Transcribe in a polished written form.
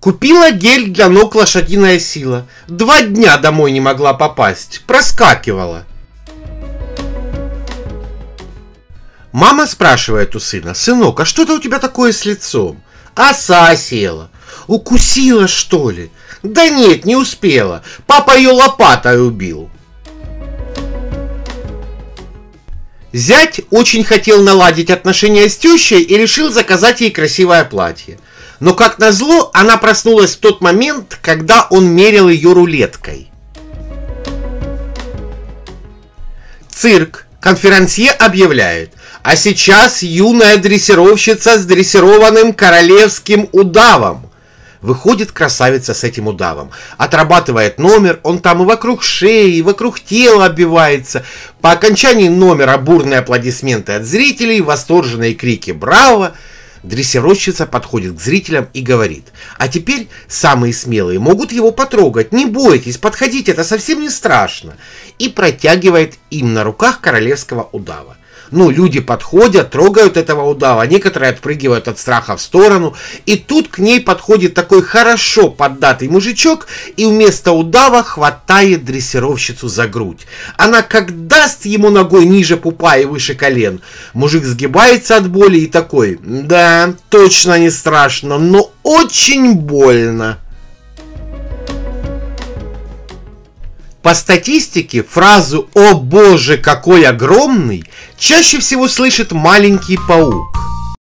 Купила гель для ног «Лошадиная сила». 2 дня домой не могла попасть. Проскакивала. Мама спрашивает у сына: «Сынок, а что-то у тебя такое с лицом?» «Оса села». «Укусила, что ли?» «Да нет, не успела. Папа ее лопатой убил». Зять очень хотел наладить отношения с тещей и решил заказать ей красивое платье. Но, как назло, она проснулась в тот момент, когда он мерил ее рулеткой. Цирк. Конферансье объявляет: а сейчас юная дрессировщица с дрессированным королевским удавом. Выходит красавица с этим удавом, отрабатывает номер, он там и вокруг шеи, и вокруг тела оббивается. По окончании номера бурные аплодисменты от зрителей, восторженные крики «Браво!». Дрессировщица подходит к зрителям и говорит: а теперь самые смелые могут его потрогать, не бойтесь, подходите, это совсем не страшно. И протягивает им на руках королевского удава. Ну, люди подходят, трогают этого удава, некоторые отпрыгивают от страха в сторону, и тут к ней подходит такой хорошо поддатый мужичок и вместо удава хватает дрессировщицу за грудь. Она как даст ему ногой ниже пупа и выше колен. Мужик сгибается от боли и такой: да, точно не страшно, но очень больно. По статистике, фразу «О боже, какой огромный» чаще всего слышит маленький паук.